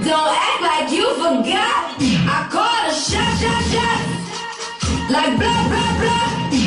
Don't act like you forgot. I called a shot. Like blah, blah, blah.